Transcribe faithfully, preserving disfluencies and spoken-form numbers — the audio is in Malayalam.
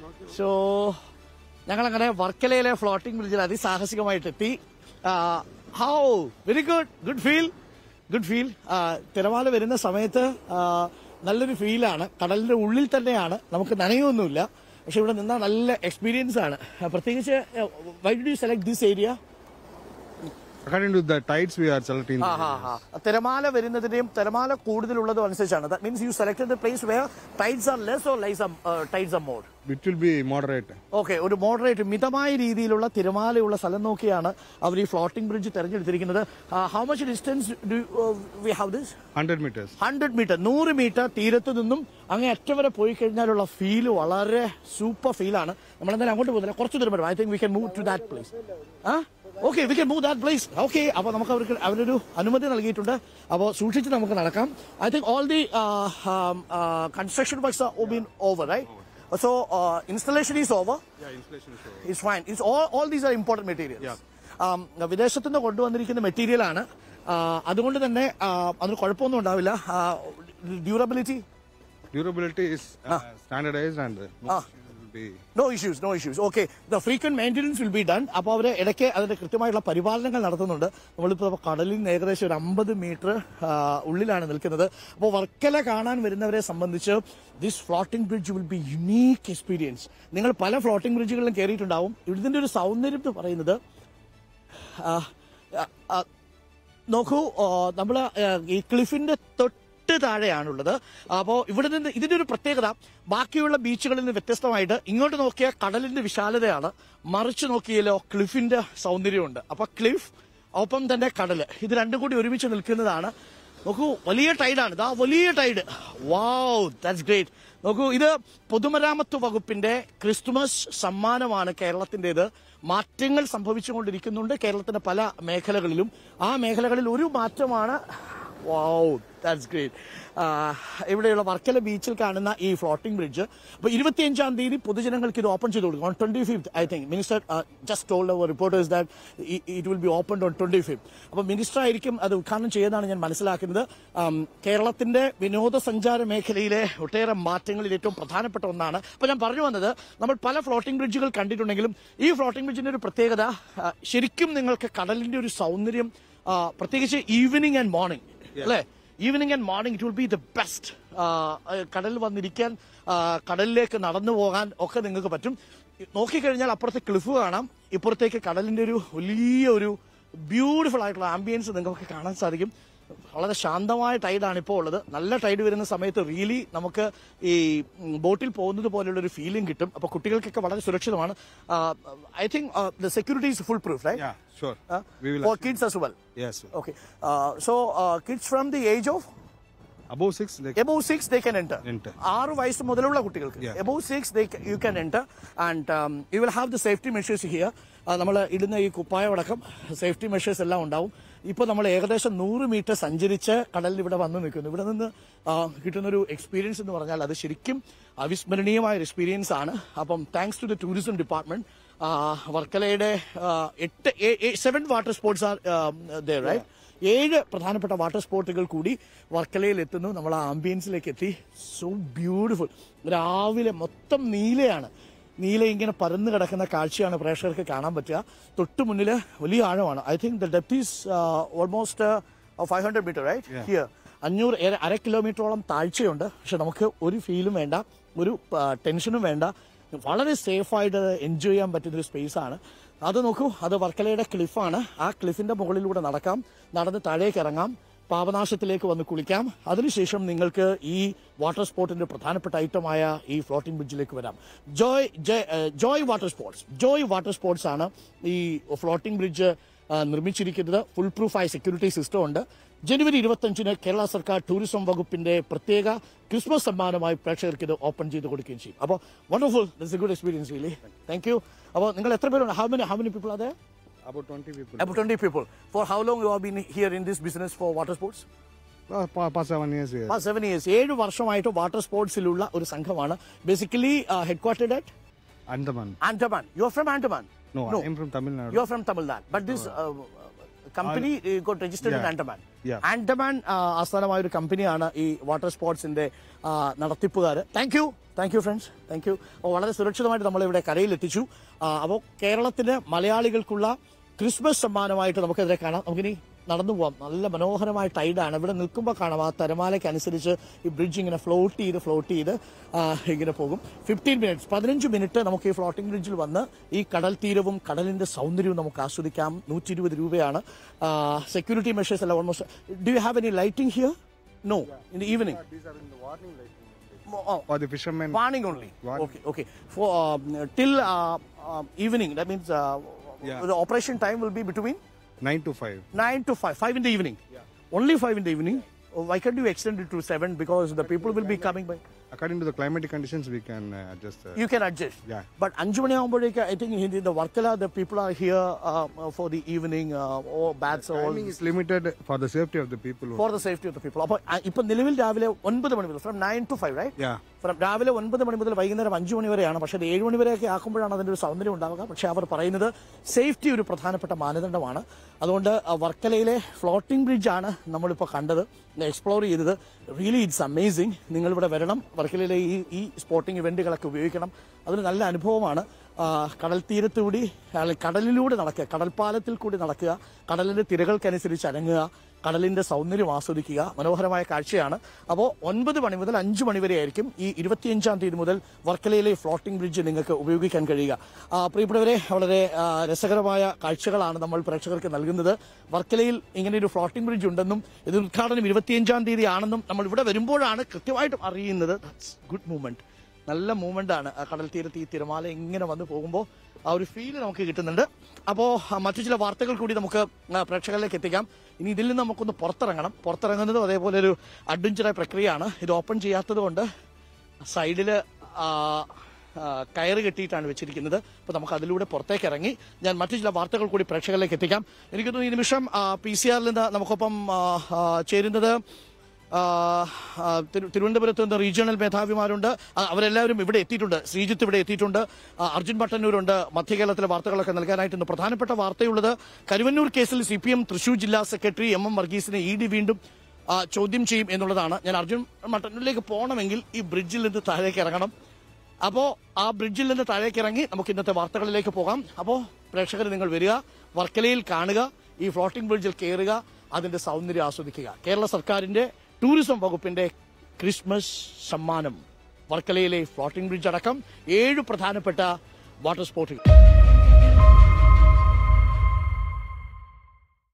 സോ ഞങ്ങളങ്ങനെ വർക്കലയിലെ ഫ്ലോട്ടിംഗ് ബ്രിഡ്ജിൽ അതിസാഹസികമായിട്ട് എത്തി. How very good good feel good feel തിരമാല വരുന്ന സമയത്ത് നല്ലൊരു ഫീലാണ്. കടലിന്റെ ഉള്ളിൽ തന്നെയാണ്, നമുക്ക് നനയൊന്നുമില്ല. പക്ഷെ ഇവിടെ നിന്നാൽ നല്ല എക്സ്പീരിയൻസ് ആണ്. പ്രത്യേകിച്ച് why did you select this area? According to the tides, we are selecting. തിരമാല വരുന്നതിന്റെയും തിരമാല കൂടുതലുള്ളതും അനുസരിച്ചാണ്. That means you selected the place where tides are less or less uh, tides are more. It will be moderate. Okay, ഒരു മോഡറേറ്റ് മിതമായ രീതിയിലുള്ള തിരമാലയുള്ള സ്ഥലം നോക്കിയാണ് അവർ ഈ ഫ്ലോട്ടിംഗ് ബ്രിഡ്ജ് തെരഞ്ഞെടുത്തിരിക്കുന്നത്. How much distance do we have this? Hundred metres. Hundred metre നൂറ് മീറ്റർ തീരത്ത് നിന്നും അങ്ങേ അറ്റം വരെ പോയി കഴിഞ്ഞാലുള്ള ഫീല് വളരെ സൂപ്പർ ഫീലാണ്. നമ്മൾ എന്തായാലും അങ്ങോട്ട് പോകുന്നില്ല, കുറച്ച് ദൂരം വരും. I think we can move to that place. Ah okay, we can move that place. Okay, അപ്പോൾ നമുക്ക് അവർക്ക് അവരൊരു അനുമതി നൽകിയിട്ടുണ്ട്. അപ്പോൾ സൂക്ഷിച്ച് നമുക്ക് നടക്കാം. I think all the construction works are been over, right? So uh, installation is over. Yeah, installation is over. It's fine. It's all all these are important materials. Yeah. വിദേശത്തു നിന്ന് കൊണ്ടുവന്നിരിക്കുന്ന മെറ്റീരിയൽ ആണ്. അതുകൊണ്ട് തന്നെ അതിന് കുഴപ്പമൊന്നും ഉണ്ടാവില്ല. Durability Durability is uh, standardized and no issues will be. No issues, no issues. Okay, the frequent maintenance will be done. അപ്പോൾ അവർ ഇടയ്ക്ക് അതിന്റെ കൃത്യമായിട്ടുള്ള പരിപാലനങ്ങൾ നടത്തുന്നുണ്ട്. നമ്മളിപ്പോൾ കടലിൽ നിന്ന് ഏകദേശം ഒരു അമ്പത് മീറ്റർ ഉള്ളിലാണ് നിൽക്കുന്നത്. അപ്പോൾ വർക്കല കാണാൻ വരുന്നവരെ സംബന്ധിച്ച് this floating bridge will be unique experience. നിങ്ങൾ പല ഫ്ലോട്ടിംഗ് ബ്രിഡ്ജുകളിലും കയറിയിട്ടുണ്ടാവും. ഇതിന്റെ ഒരു സൗന്ദര്യം എന്ന് പറയുന്നത് നോക്കൂ, നമ്മൾ ഈ ക്ലിഫിന്റെ തൊട്ട് താഴെയാണുള്ളത്. അപ്പോൾ ഇവിടെ നിന്ന് ഇതിന്റെ ഒരു പ്രത്യേകത ബാക്കിയുള്ള ബീച്ചുകളിൽ നിന്ന് വ്യത്യസ്തമായിട്ട് ഇങ്ങോട്ട് നോക്കിയാൽ കടലിന്റെ വിശാലതയാണ്, മറിച്ച് നോക്കിയാലോ ക്ലിഫിന്റെ സൗന്ദര്യമുണ്ട്. അപ്പൊ ക്ലിഫ് ഒപ്പം തന്നെ കടല്, ഇത് രണ്ടും കൂടി ഒരുമിച്ച് നിൽക്കുന്നതാണ്. നോക്കൂ, വലിയ ടൈഡാണ്, ഇതാ വലിയ ടൈഡ്. Wow, that's great. നോക്കൂ, ഇത് പൊതുമരാമത്ത് വകുപ്പിന്റെ ക്രിസ്തുമസ് സമ്മാനമാണ് കേരളത്തിന്റേത്. മാറ്റങ്ങൾ സംഭവിച്ചുകൊണ്ടിരിക്കുന്നുണ്ട് കേരളത്തിന്റെ പല മേഖലകളിലും. ആ മേഖലകളിൽ ഒരു മാറ്റമാണ് വാവ്, ദാറ്റ്സ് ഗ്രേറ്റ്. ഇവിടെയുള്ള വർക്കല ബീച്ചിൽ കാണുന്ന ഈ ഫ്ലോട്ടിംഗ് ബ്രിഡ്ജ് അപ്പോൾ ഇരുപത്തിയഞ്ചാം തീയതി പൊതുജനങ്ങൾക്ക് ഇത് ഓപ്പൺ ചെയ്ത് കൊടുക്കും. On twenty fifth I think minister just told our reporters that it will be open on twenty fifth. അപ്പോൾ മിനിസ്റ്റർ ആയിരിക്കും അത് ഉദ്ഘാടനം ചെയ്യുന്നതാണ് ഞാൻ മനസ്സിലാക്കുന്നത്. കേരളത്തിന്റെ വിനോദസഞ്ചാര മേഖലയിലെ ഒട്ടേറെ മാറ്റങ്ങളിൽ ഏറ്റവും പ്രധാനപ്പെട്ട ഒന്നാണ്. അപ്പോൾ ഞാൻ പറഞ്ഞു വന്നത്, നമ്മൾ പല ഫ്ലോട്ടിംഗ് ബ്രിഡ്ജുകൾ കണ്ടിട്ടുണ്ടെങ്കിലും ഈ ഫ്ലോട്ടിംഗ് ബ്രിഡ്ജിന്റെ ഒരു പ്രത്യേകത ശരിക്കും നിങ്ങൾക്ക് കടലിന്റെ ഒരു സൗന്ദര്യം, പ്രത്യേകിച്ച് ഈവനിങ് ആൻഡ് മോർണിംഗ് അല്ലേ, evening and morning it will be the best. കടലിൽ വന്നിരിക്കാൻ, കടലിലേക്ക് നടന്നു പോകാൻ ഒക്കെ നിങ്ങൾക്ക് പറ്റും. നോക്കിക്കഴിഞ്ഞാൽ അപ്പുറത്തെ ക്ലിഫ് കാണാം, ഇപ്പുറത്തേക്ക് കടലിന്റെ ഒരു വലിയ ഒരു ബ്യൂട്ടിഫുൾ ആയിട്ടുള്ള ആംബിയൻസ് നിങ്ങൾക്ക് കാണാൻ സാധിക്കും. വളരെ ശാന്തമായ ടൈഡാണ് ഇപ്പോൾ ഉള്ളത്. നല്ല ടൈഡ് വരുന്ന സമയത്ത് റിയലി നമുക്ക് ഈ ബോട്ടിൽ പോകുന്നത് പോലെയുള്ള ഒരു ഫീലിംഗ് കിട്ടും. അപ്പോൾ കുട്ടികൾക്കൊക്കെ വളരെ സുരക്ഷിതമാണ്. I think the security is full proof, right? Yeah, sure. Uh, we will for kids as well. Yes, sir. Okay. Uh, so uh, kids from the age of above six, they above six they can enter. enter. ആറ് വയസ്സ് മുതലുള്ള കുട്ടികൾക്ക് Yeah. above six they you can enter and um, you will have the safety measures here. നമ്മൾ ഇടുന്ന ഈ കുപ്പായമടക്കം സേഫ്റ്റി മെഷേഴ്സ് എല്ലാം ഉണ്ടാവും. ഇപ്പോൾ നമ്മൾ ഏകദേശം നൂറ് മീറ്റർ സഞ്ചരിച്ച് കടലിൽ ഇവിടെ വന്ന് നിൽക്കുന്നു. ഇവിടെ നിന്ന് കിട്ടുന്നൊരു എക്സ്പീരിയൻസ് എന്ന് പറഞ്ഞാൽ അത് ശരിക്കും അവിസ്മരണീയമായ ഒരു എക്സ്പീരിയൻസ് ആണ്. അപ്പം thanks to the tourism department, വർക്കലയുടെ എട്ട് seven water sports are there, right? ഏഴ് പ്രധാനപ്പെട്ട വാട്ടർ സ്പോർട്ടുകൾ കൂടി വർക്കലയിൽ എത്തുന്നു. നമ്മൾ ആ ആംബിയൻസിലേക്ക് എത്തി. So beautiful. രാവിലെ മൊത്തം നീലയാണ്, നീല ഇങ്ങനെ പരന്നു കിടക്കുന്ന കാഴ്ചയാണ് പ്രേക്ഷകർക്ക് കാണാൻ പറ്റുക. തൊട്ട് മുന്നിൽ വലിയ ആഴമാണ്. I think the depth is almost five hundred metre, right? Here അഞ്ഞൂറ് അര കിലോമീറ്ററോളം താഴ്ചയുണ്ട്. പക്ഷെ നമുക്ക് ഒരു ഫീലും വേണ്ട, ഒരു ടെൻഷനും വേണ്ട. വളരെ സേഫായിട്ട് എൻജോയ് ചെയ്യാൻ പറ്റുന്നൊരു സ്പേസാണ്. അത് നോക്കൂ, അത് വർക്കലയുടെ ക്ലിഫാണ്. ആ ക്ലിഫിന്റെ മുകളിലൂടെ നടക്കാം, നടന്ന് താഴേക്ക് ഇറങ്ങാം, പാപനാശത്തിലേക്ക് വന്ന് കുളിക്കാം. അതിനുശേഷം നിങ്ങൾക്ക് ഈ വാട്ടർ സ്പോർട്ടിന്റെ പ്രധാനപ്പെട്ട ഐറ്റമായ ഈ ഫ്ലോട്ടിംഗ് ബ്രിഡ്ജിലേക്ക് വരാം. Joy Joy water sports Joy water sports ആണ് ഈ ഫ്ലോട്ടിംഗ് ബ്രിഡ്ജ് നിർമ്മിച്ചിരിക്കുന്നത്. ഫുൾ പ്രൂഫായ സെക്യൂരിറ്റി സിസ്റ്റം ഉണ്ട്. ജനുവരി ഇരുപത്തഞ്ചിന് കേരള സർക്കാർ ടൂറിസം വകുപ്പിന്റെ പ്രത്യേക ക്രിസ്മസ് സമ്മാനമായി പ്രേക്ഷകർക്ക് ഇത് ഓപ്പൺ ചെയ്ത് കൊടുക്കുകയും ചെയ്യും. അപ്പോൾ wonderful, it's a good experience really. Thank you. അപ്പോൾ നിങ്ങൾ എത്ര പേരുണ്ട്? How many how many people are there? About twenty people. About twenty people. For how long you have been here in this business for water sports? Uh, past seven years. Yes. Past seven years. ഏഴ് വർഷമായിട്ട് വാട്ടർ സ്പോർട്സിലുള്ള ഒരു സംഘമാണ്. Basically headquartered at Andaman. Andaman. You are from Andaman? No, no. I'm from Tamil Nadu. You are from Tamil Nadu. But this uh, company uh, got registered yeah. in Andaman. Yeah. Andaman ആസ്ഥാനമായ ഒരു കമ്പനിയാണ് ഈ വാട്ടർ സ്പോർട്സിന്റെ നടത്തിപ്പുകാർ. Thank you thank you friends, thank you. അപ്പോൾ വളരെ സുരക്ഷിതമായിട്ട് നമ്മളിവിടെ കരയിലെത്തിച്ചു. അപ്പോൾ കേരളത്തിന് മലയാളികൾക്കുള്ള ക്രിസ്മസ് സമ്മാനമായിട്ട് നമുക്കെതിരെ കാണാം. നമുക്കിനി നടന്നു പോവാം. നല്ല മനോഹരമായ ടൈഡാണ്. ഇവിടെ നിൽക്കുമ്പോൾ കാണാം ആ തിരമാലയ്ക്ക് അനുസരിച്ച് ഈ ബ്രിഡ്ജ് ഇങ്ങനെ ഫ്ലോട്ട് ചെയ്ത് ഫ്ലോട്ട് ചെയ്ത് ഇങ്ങനെ പോകും. ഫിഫ്റ്റീൻ മിനിറ്റ്സ് പതിനഞ്ച് മിനിറ്റ് നമുക്ക് ഈ ഫ്ലോട്ടിംഗ് ബ്രിഡ്ജിൽ വന്ന് ഈ കടൽ തീരവും കടലിന്റെ സൗന്ദര്യവും നമുക്ക് ആസ്വദിക്കാം. നൂറ്റി ഇരുപത് രൂപയാണ്. സെക്യൂരിറ്റി മെഷേഴ്സ് എല്ലാം almost. Do you have any lighting here? No, in the evening. These are in the warning lighting. Oh, For the fishermen. warning only. Warning. Okay, okay. For uh, till uh, uh, evening, that means uh, Yeah. the operation time will be between Nine to five. nine to five, five in the evening. Yeah. Only five in the evening. Oh, why can't you extend it to seven? Because the people will be coming by. According to the climatic conditions, we can uh, adjust. Uh, You can adjust. Yeah. But അഞ്ചു മണിയാകുമ്പോഴേക്ക് I think in the Varkala the people are here uh, for the evening uh, or baths all. Timing is limited for the safety of the people. For the safety of the people. അപ്പോൾ ഇപ്പൊ നിലവിൽ രാവിലെ ഒൻപത് മണി മുതൽ from nine to five right. Yeah. From രാവിലെ ഒൻപത് മണി മുതൽ വൈകുന്നേരം അഞ്ചു മണി വരെയാണ്. പക്ഷേ അത് ഏഴ് മണി വരെയൊക്കെ ആക്കുമ്പോഴാണ് അതിന്റെ ഒരു സൗന്ദര്യം ഉണ്ടാവുക. പക്ഷേ അവർ പറയുന്നത് സേഫ്റ്റി ഒരു പ്രധാനപ്പെട്ട മാനദണ്ഡമാണ്. അതുകൊണ്ട് വർക്കലയിലെ ഫ്ലോട്ടിംഗ് ബ്രിഡ്ജ് ആണ് നമ്മളിപ്പോൾ കണ്ടത്, എക്സ്പ്ലോർ ചെയ്തത്. Really it's amazing. നിങ്ങളിവിടെ വരണം, വർക്കലയിലെ ഈ ഈ സ്പോർട്ടിംഗ് ഇവന്റുകളൊക്കെ ഉപയോഗിക്കണം. അതൊരു നല്ല അനുഭവമാണ്. കടൽ തീരത്തുകൂടി കടലിലൂടെ നടക്കുക, കടൽപ്പാലത്തിൽ കൂടി നടക്കുക, കടലിന്റെ തിരകൾക്കനുസരിച്ച് അനങ്ങുക, കടലിന്റെ സൗന്ദര്യം ആസ്വദിക്കുക. മനോഹരമായ കാഴ്ചയാണ്. അപ്പോൾ ഒൻപത് മണി മുതൽ അഞ്ച് മണി വരെ ആയിരിക്കും ഈ ഇരുപത്തിയഞ്ചാം തീയതി മുതൽ വർക്കലയിലെ ഫ്ലോട്ടിംഗ് ബ്രിഡ്ജ് നിങ്ങൾക്ക് ഉപയോഗിക്കാൻ കഴിയുക. പ്രിയപ്പെട്ടവരെ, വളരെ രസകരമായ കാഴ്ചകളാണ് നമ്മൾ പ്രേക്ഷകർക്ക് നൽകുന്നത്. വർക്കലയിൽ ഇങ്ങനെ ഒരു ഫ്ലോട്ടിംഗ് ബ്രിഡ്ജ് ഉണ്ടെന്നും ഇത് ഉദ്ഘാടനം ഇരുപത്തിയഞ്ചാം തീയതി ആണെന്നും നമ്മൾ ഇവിടെ വരുമ്പോഴാണ് കൃത്യമായിട്ടും അറിയുന്നത്. ഗുഡ് മൂവ്മെന്റ്, നല്ല മൂവ്മെന്റ് ആണ്. കടൽ തീരത്ത് ഈ തിരമാല ഇങ്ങനെ വന്ന് പോകുമ്പോൾ ആ ഒരു ഫീല് നമുക്ക് കിട്ടുന്നുണ്ട്. അപ്പോൾ മറ്റു ചില വാർത്തകൾ കൂടി നമുക്ക് പ്രേക്ഷകരിലേക്ക് എത്തിക്കാം. ഇനി ഇതിൽ നിന്ന് നമുക്കൊന്ന് പുറത്തിറങ്ങണം. പുറത്തിറങ്ങുന്നതും അതേപോലെ ഒരു അഡ്വഞ്ചറായ പ്രക്രിയയാണ്. ഇത് ഓപ്പൺ ചെയ്യാത്തത് കൊണ്ട് സൈഡിൽ കയറ് കെട്ടിയിട്ടാണ് വെച്ചിരിക്കുന്നത്. അപ്പോൾ നമുക്ക് അതിലൂടെ പുറത്തേക്ക് ഇറങ്ങി ഞാൻ മറ്റു ചില വാർത്തകൾ കൂടി പ്രേക്ഷകരിലേക്ക് എത്തിക്കാം. എനിക്ക് തോന്നുന്നു ഈ നിമിഷം പി സി ആറിൽ നിന്ന് നമുക്കൊപ്പം ചേരുന്നത് തിരുവനന്തപുരത്ത് നിന്ന് റീജിയണൽ മേധാവിമാരുണ്ട്. അവരെല്ലാവരും ഇവിടെ എത്തിയിട്ടുണ്ട്. ശ്രീജിത്ത് ഇവിടെ എത്തിയിട്ടുണ്ട്. അർജുൻ ഭട്ടന്നൂരുണ്ട് മധ്യ കേരളത്തിലെ വാർത്തകളൊക്കെ നൽകാനായിട്ട്. ഇന്ന് പ്രധാനപ്പെട്ട വാർത്തയുള്ളത് കരുവന്നൂർ കേസിൽ സി പി എം തൃശൂർ ജില്ലാ സെക്രട്ടറി എം എം വർഗീസിനെ ഇ ഡി വീണ്ടും ചോദ്യം ചെയ്യും എന്നുള്ളതാണ്. ഞാൻ അർജുൻ ഭട്ടന്നൂരിലേക്ക് പോകണമെങ്കിൽ ഈ ബ്രിഡ്ജിൽ നിന്ന് താഴേക്ക് ഇറങ്ങണം. അപ്പോൾ ആ ബ്രിഡ്ജിൽ നിന്ന് താഴേക്ക് ഇറങ്ങി നമുക്ക് ഇന്നത്തെ വാർത്തകളിലേക്ക് പോകാം. അപ്പോൾ പ്രേക്ഷകർ നിങ്ങൾ വരിക, വർക്കലയിൽ കാണുക, ഈ ഫ്ലോട്ടിംഗ് ബ്രിഡ്ജിൽ കയറുക, അതിന്റെ സൗന്ദര്യം ആസ്വദിക്കുക. കേരള സർക്കാരിന്റെ ടൂറിസം വകുപ്പിന്റെ ക്രിസ്മസ് സമ്മാനം വർക്കലയിലെ ഫ്ലോട്ടിംഗ് ബ്രിഡ്ജ് അടക്കം ഏഴ് പ്രധാനപ്പെട്ട വാട്ടർ സ്പോർട്ടിംഗ്